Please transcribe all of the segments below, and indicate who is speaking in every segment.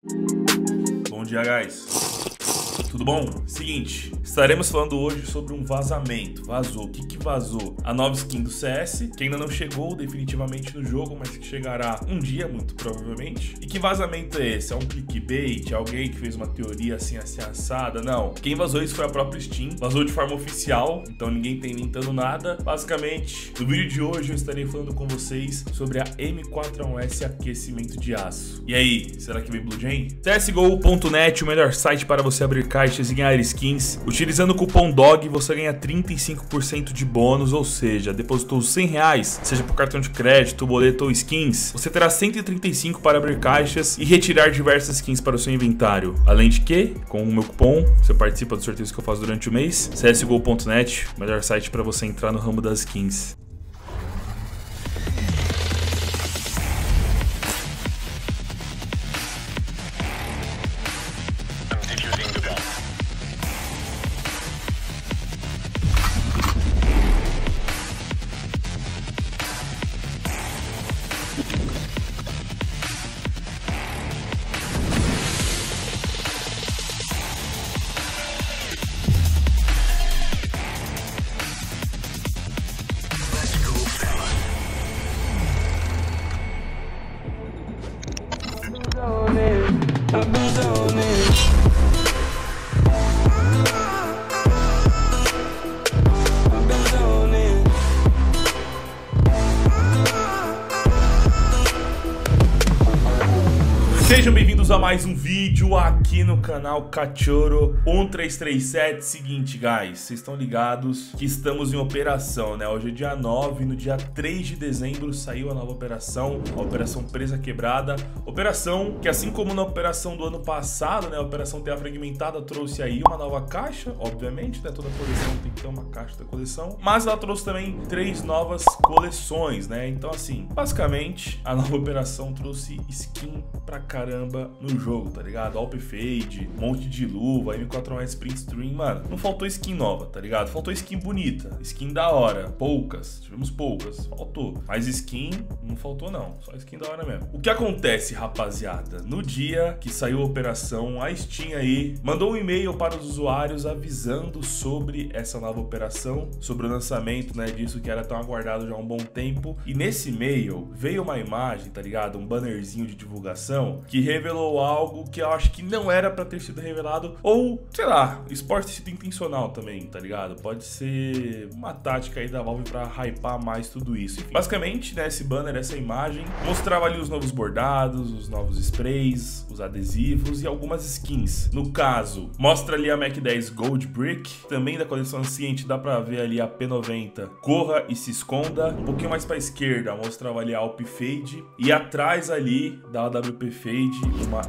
Speaker 1: Bom dia, guys. Tudo bom? Seguinte, estaremos falando hoje sobre um vazamento. Vazou. O que vazou? A nova skin do CS, que ainda não chegou definitivamente no jogo, mas que chegará um dia, muito provavelmente. E que vazamento é esse? É um clickbait? É alguém que fez uma teoria assim assada? Não. Quem vazou isso foi a própria Steam. Vazou de forma oficial, então ninguém tá inventando nada. Basicamente, no vídeo de hoje eu estarei falando com vocês sobre a M4A1S aquecimento de aço. E aí, será que vem Blue Jay? CSGO.net, o melhor site para você abrir caixas e ganhar skins. Utilizando o cupom DOG você ganha 35% de bônus, ou seja, depositou R$100, seja por cartão de crédito, boleto ou skins, você terá 135 para abrir caixas e retirar diversas skins para o seu inventário. Além de que, com o meu cupom, você participa dos sorteios que eu faço durante o mês. CSGO.net, o melhor site para você entrar no ramo das skins. Sejam bem-vindos a mais um vídeo aqui no canal Cachorro 1337. Seguinte, guys, vocês estão ligados que estamos em operação, né? Hoje é dia 9, no dia 3 de dezembro saiu a nova operação, a Operação Presa Quebrada. Operação que, assim como na operação do ano passado, né? A Operação Terra Fragmentada trouxe aí uma nova caixa, obviamente, né? Toda coleção tem que ter uma caixa da coleção, mas ela trouxe também 3 novas coleções, né? Então, assim, basicamente, a nova operação trouxe skin pra caramba no jogo, tá ligado? Alp Fade, monte de luva, M4A1S Sprint Stream, mano, não faltou skin nova, tá ligado? Faltou skin bonita, skin da hora, poucas, tivemos poucas, faltou. Mas skin não faltou não, só skin da hora mesmo. O que acontece, rapaziada? No dia que saiu a operação, a Steam aí mandou um e-mail para os usuários avisando sobre essa nova operação, sobre o lançamento, né, disso que era tão aguardado já há um bom tempo. E nesse e-mail veio uma imagem, tá ligado? Um bannerzinho de divulgação que revelou algo que eu acho que não era pra ter sido revelado, ou, sei lá, esporte sido intencional também, tá ligado? Pode ser uma tática aí da Valve pra hypar mais tudo isso. Enfim, basicamente, né, esse banner, essa imagem, mostrava ali os novos bordados, os novos sprays, os adesivos e algumas skins. No caso, mostra ali a Mac 10 Gold Brick, também da coleção Ancient, dá pra ver ali a P90 Corra e se esconda. Um pouquinho mais pra esquerda, mostrava ali a Alp Fade, e atrás ali da AWP Fade, uma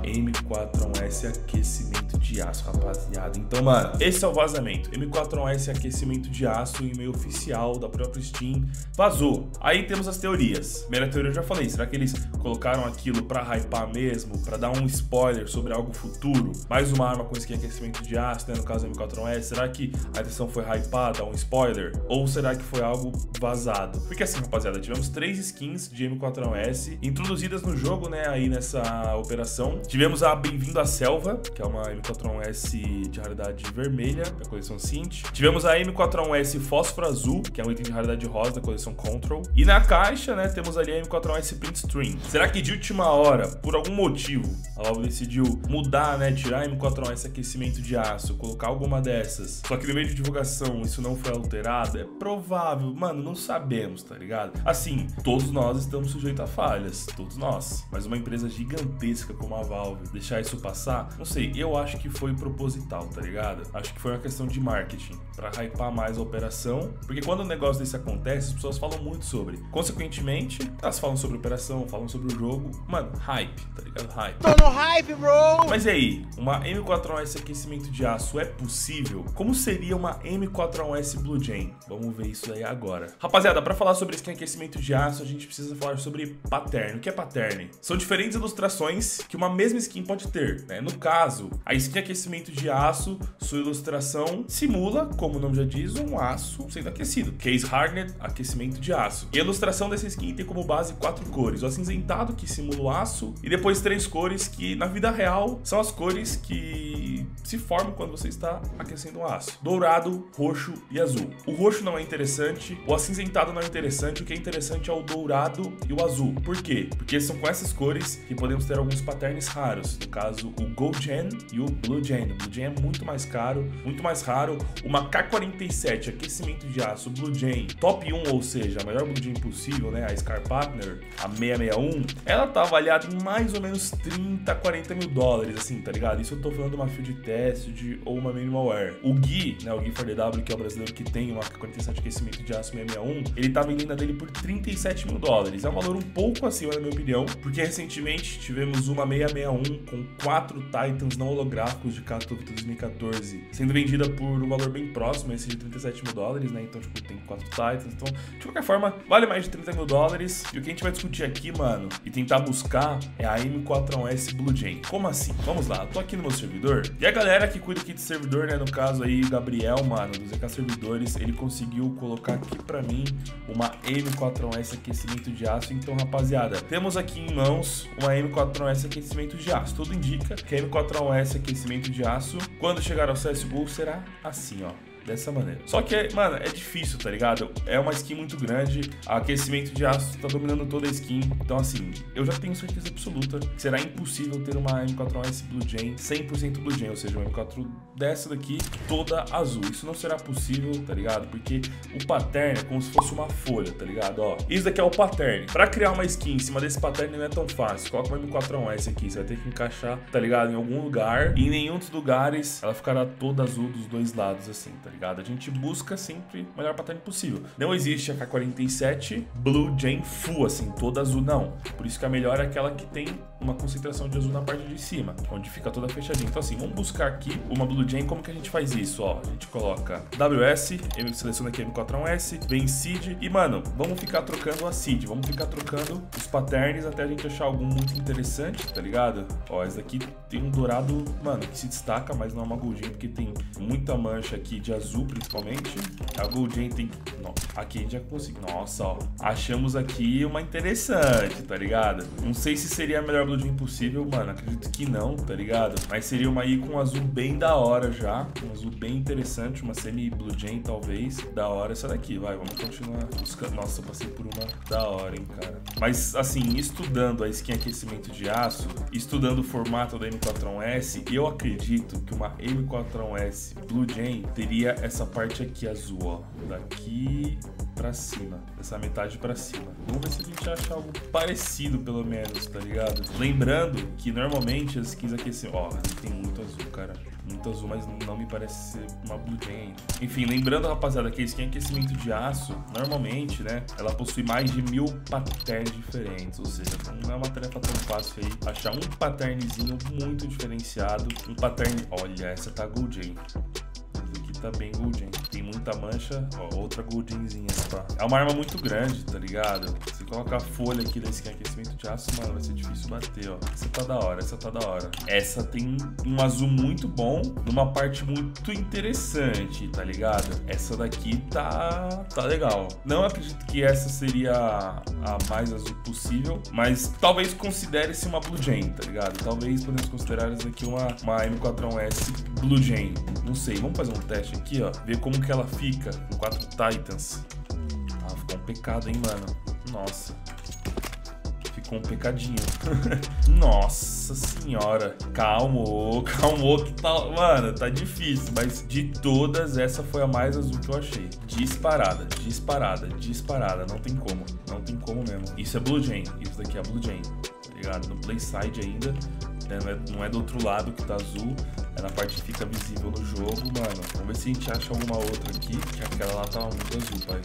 Speaker 1: M4A1S aquecimento de aço, rapaziada. Então, mano, esse é o vazamento. M4A1S aquecimento de aço, e-mail oficial da própria Steam vazou. Aí temos as teorias. Primeira teoria eu já falei, será que eles colocaram aquilo pra hypar mesmo, pra dar um spoiler sobre algo futuro? Mais uma arma com skin aquecimento de aço, né, no caso do M4A1S. Será que a edição foi hypada, um spoiler? Ou será que foi algo vazado? Porque assim, rapaziada, tivemos 3 skins de M4A1S introduzidas no jogo, né, aí nessa operação. Tivemos a Bem-vindo à Selva, que é uma M4A1S de raridade vermelha, da coleção Synth. Tivemos a M4A1S Fósforo Azul, que é um item de raridade rosa, da coleção Control. E na caixa, né, temos ali a M4A1S Print Stream. Será que de última hora, por algum motivo, a Valve decidiu mudar, né, tirar a M4A1S aquecimento de aço, colocar alguma dessas, só que no meio de divulgação isso não foi alterado? É provável, mano, não sabemos, tá ligado? Assim, todos nós estamos sujeitos a falhas, todos nós. Mas uma empresa gigantesca como a Valve deixar isso passar, não sei, eu acho que foi proposital, tá ligado? Acho que foi uma questão de marketing, pra hypar mais a operação, porque quando um negócio desse acontece, as pessoas falam muito sobre. Consequentemente, elas falam sobre a operação, falam sobre o jogo, mano, hype, tá ligado? Hype.
Speaker 2: Tô no hype, bro!
Speaker 1: Mas e aí, uma M4A1S aquecimento de aço é possível? Como seria uma M4A1S Blue Jay? Vamos ver isso aí agora. Rapaziada, pra falar sobre skin aquecimento de aço, a gente precisa falar sobre pattern. O que é pattern? São diferentes ilustrações que uma mesma skin pode ter, né? No caso, a skin aquecimento de aço, sua ilustração simula, com como o nome já diz, um aço sendo aquecido. Case Hardened, aquecimento de aço. E a ilustração dessa skin tem como base 4 cores. O acinzentado, que simula o aço, e depois 3 cores que, na vida real, são as cores que se formam quando você está aquecendo o aço. Dourado, roxo e azul. O roxo não é interessante, o acinzentado não é interessante, o que é interessante é o dourado e o azul. Por quê? Porque são com essas cores que podemos ter alguns patterns raros. No caso, o Gold Gen e o Blue Gen. O Blue Gen é muito mais caro, muito mais raro. Uma K47, aquecimento de aço, Blue Gen, top 1, ou seja, a melhor Blue Gen possível, né? A Scar Partner, a 661, ela tá avaliada em mais ou menos 30, 40 mil dólares, assim, tá ligado? Isso eu tô falando de uma field test ou uma minimal wear. O Gui, né? O Gui 4DW, que é o brasileiro que tem uma K47 aquecimento de aço 661, ele tá vendendo a dele por 37 mil dólares. É um valor um pouco acima, na minha opinião, porque recentemente tivemos uma 661 com 4 Titans não holográficos de Katowice 2014 sendo vendida por um valor bem próximo a esse de 37 mil dólares, né? Então, tipo, tem 4 Titans. Então, de qualquer forma, vale mais de 30 mil dólares. E o que a gente vai discutir aqui, mano, e tentar buscar é a M41S Blue Gen. Como assim? Vamos lá, eu tô aqui no meu servidor e a galera que cuida aqui de servidor, né? No caso aí, o Gabriel, mano, do ZK Servidores, ele conseguiu colocar aqui pra mim uma M41S aquecimento de aço. Então, rapaziada, temos aqui em mãos uma M41S aquecimento de aço. Tudo indica que a M41S aquecimento de aço, quando chegar ao CSGO, será assim, ó. Dessa maneira. Só que, mano, é difícil, tá ligado? É uma skin muito grande, aquecimento de aço tá dominando toda a skin. Então, assim, eu já tenho certeza absoluta que será impossível ter uma M41S Blue Gen 100% Blue Gen, ou seja, uma M4 dessa daqui toda azul. Isso não será possível, tá ligado? Porque o pattern é como se fosse uma folha, tá ligado? Ó, isso daqui é o pattern. Pra criar uma skin em cima desse pattern não é tão fácil. Coloca uma M41S aqui, você vai ter que encaixar, tá ligado? Em algum lugar. E em nenhum dos lugares ela ficará toda azul dos dois lados, assim, tá ligado? A gente busca sempre o melhor pattern possível. Não existe a K47 Blue Gen Full, assim, toda azul, não. Por isso que a melhor é aquela que tem uma concentração de azul na parte de cima, onde fica toda fechadinha. Então, assim, vamos buscar aqui uma Blue Gen. Como que a gente faz isso? Ó, a gente coloca WS, eu seleciono aqui a M41S, vem Seed e, mano, vamos ficar trocando a Seed. Vamos ficar trocando os patterns até a gente achar algum muito interessante, tá ligado? Ó, esse daqui tem um dourado, mano, que se destaca, mas não é uma Gold Gen, porque tem muita mancha aqui de azul, principalmente. A Gold Gen tem... Não, aqui a gente já conseguiu. Nossa, ó. Achamos aqui uma interessante, tá ligado? Não sei se seria a melhor Blue Gen possível, mano. Acredito que não, tá ligado? Mas seria uma aí com um azul bem da hora já. Um azul bem interessante. Uma semi-Blue Gen, talvez. Da hora essa daqui, vai. Vamos continuar buscando. Nossa, eu passei por uma da hora, hein, cara. Mas, assim, estudando a skin aquecimento de aço, estudando o formato da M41S, eu acredito que uma M41S Blue Gen teria essa parte aqui azul, ó, daqui pra cima, essa metade pra cima. Vamos ver se a gente acha algo parecido, pelo menos, tá ligado? Lembrando que normalmente as skins aqui, ó, tem muito azul, cara. Muito azul, mas não me parece ser uma Blue Gen ainda. Enfim, lembrando, rapaziada, que a skin aquecimento de aço, normalmente, né, ela possui mais de 1000 patterns diferentes, ou seja, não é uma tarefa tão fácil aí achar um patternzinho muito diferenciado, um pattern... Olha, essa tá Gold Gen. Tá bem Gold Gen. Tem muita mancha, ó, outra Gold Genzinha, tá? É uma arma muito grande, tá ligado? Se colocar a folha aqui da skin aquecimento de aço, mano, vai ser difícil bater, ó. Essa tá da hora, essa tá da hora. Essa tem um azul muito bom, numa parte muito interessante, tá ligado? Essa daqui tá legal. Não acredito que essa seria a mais azul possível, mas talvez considere-se uma Blue Gen, tá ligado? Talvez podemos considerar essa aqui uma M41S Blue Gen. Não sei, vamos fazer um teste aqui, ó, ver como que ela fica com 4 Titans. Ah, ficou um pecado, hein, mano. Nossa, ficou um pecadinho. Nossa senhora, calmou que tá, mano, tá difícil, mas de todas essa foi a mais azul que eu achei. Disparada, não tem como mesmo. Isso é Blue Gen, isso daqui é Blue Gen, tá ligado? No play side ainda, né? Não é do outro lado que tá azul, é na parte que fica visível no jogo, mano. Vamos ver se a gente acha alguma outra aqui, que aquela lá tava muito azul, pai.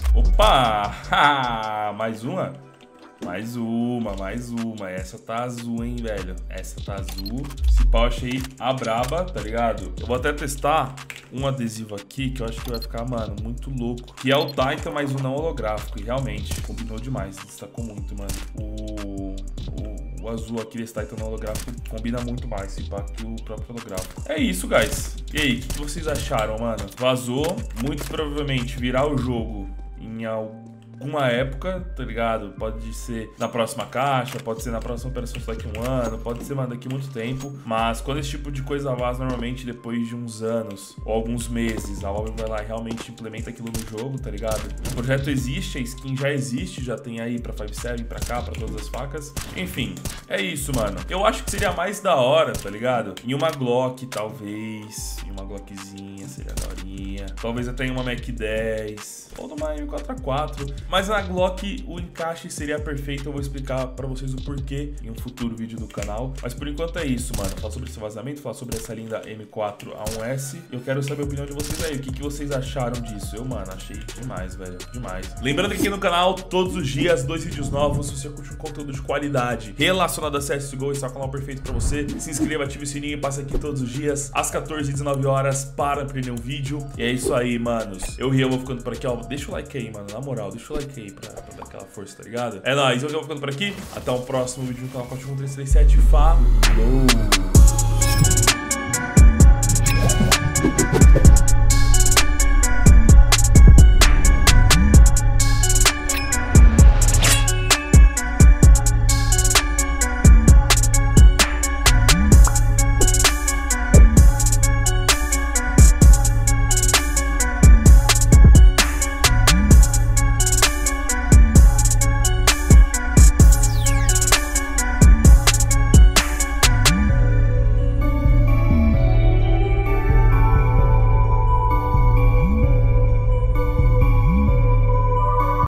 Speaker 1: Opa! Mais uma? Mais uma. Essa tá azul, hein, velho. Essa tá azul. Esse pau achei a braba, tá ligado? Eu vou até testar um adesivo aqui que eu acho que vai ficar, mano, muito louco. Que é o Titan, mas o não holográfico. E realmente combinou demais. Destacou muito, mano. o azul aqui desse Titan holográfico combina muito mais, se pá, que o próprio holográfico. É isso, guys. E aí, o que vocês acharam, mano? Vazou, muito provavelmente virar o jogo em alguma época, tá ligado? Pode ser na próxima caixa, pode ser na próxima operação daqui a um ano, pode ser, mano, daqui a muito tempo. Mas quando esse tipo de coisa vaza, normalmente depois de uns anos ou alguns meses, a Valve vai lá e realmente implementa aquilo no jogo, tá ligado? O projeto existe, a skin já existe, já tem aí pra 5.7, pra cá, pra todas as facas. Enfim, é isso, mano. Eu acho que seria mais da hora, tá ligado? Em uma Glock, talvez. Em uma Glockzinha, seria daorinha. Talvez até em uma Mac 10 ou numa M4A4. Mas na Glock o encaixe seria perfeito. Eu vou explicar pra vocês o porquê em um futuro vídeo do canal. Mas por enquanto é isso, mano. Falar sobre esse vazamento, falar sobre essa linda M4A1S. Eu quero saber a opinião de vocês aí. O que vocês acharam disso? Eu, mano, achei demais, velho. Demais. Lembrando que aqui no canal, todos os dias, 2 vídeos novos. Se você curte um conteúdo de qualidade relacionado a CSGO, esse é o canal perfeito pra você. Se inscreva, ative o sininho e passe aqui todos os dias, às 14 e 19 horas, para perder um vídeo. E é isso aí, manos. Eu vou ficando por aqui, ó. Deixa o like aí, mano. Na moral, deixa o like aí pra dar aquela força, tá ligado? É nóis, eu vou ficando por aqui. Até o próximo vídeo no canal Cachorro 1337. Falou!